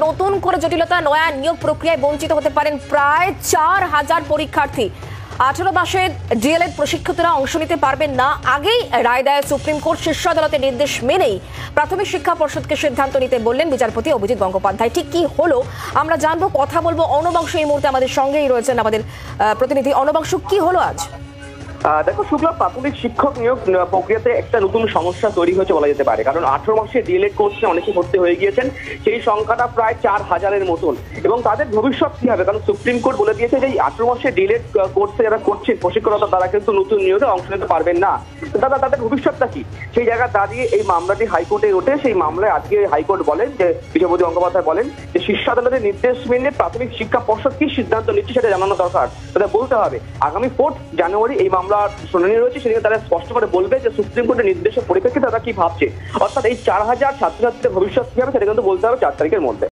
নতুন করে জটিলতা নয়া নিয়োগ প্রক্রিয়ায় বঞ্চিত হতে পারেন প্রায় 4000 পরীক্ষার্থী। 18 মাসের ডিএলএড প্রশিক্ষিতরা অংশ নিতে পারবেন না। আগেই রায় দেয় সুপ্রিম কোর্ট। শীর্ষ আদালতের নির্দেশ মেনেই প্রাথমিক শিক্ষা পর্ষদকে সিদ্ধান্ত নিতে বললেন বিচারপতি অভিজিৎ গঙ্গোপাধ্যায়। ঠিক কি হলো আমরা জানবো, কথা বলবো। অর্ণবাংশু এই মুহূর্তে আমাদের সঙ্গেই রয়েছেন, আমাদের প্রতিনিধি। অর্ণবাংশু, কি হলো আজ? দেখো শুক্লা, প্রাথমিক শিক্ষক নিয়োগ প্রক্রিয়াতে একটা নতুন সমস্যা তৈরি হয়েছে বলা যেতে পারে। কারণ 18 মাসে ডিএলএড কোর্সে অনেকে ভর্তি হয়ে গিয়েছেন, সেই সংখ্যাটা প্রায় 4000-এর মতন। এবং তাদের ভবিষ্যৎ কি হবে? কারণ সুপ্রিম কোর্ট বলে দিয়েছে যে 18 মাসে ডিএলএড কোর্সে যারা করছেন প্রশিক্ষণতা, তারা কিন্তু নতুন নিয়োগে অংশ নিতে পারবেন না। তাদের ভবিষ্যৎটা কি? সেই জায়গায় দাঁড়িয়ে এই মামলাটি হাইকোর্টে ওঠে। সেই মামলায় আজকে হাইকোর্ট বলেন, যে বিচারপতি গঙ্গোপাধ্যায় বলেন যে শীর্ষ আদালতের নির্দেশ মেনে প্রাথমিক শিক্ষা পর্ষদ কি সিদ্ধান্ত নিচ্ছে সেটা জানানো দরকার, সেটা বলতে হবে। আগামী 4 জানুয়ারি এই মামলার শুনানি রয়েছে, সেদিকে তারা স্পষ্ট করে বলবে যে সুপ্রিম কোর্টের নির্দেশের পরিপ্রেক্ষিতে তারা কি ভাবছে। অর্থাৎ এই 4000 ছাত্রছাত্রীদের ভবিষ্যৎ কি হবে সেটা কিন্তু বলতে হবে 4 তারিখের মধ্যে।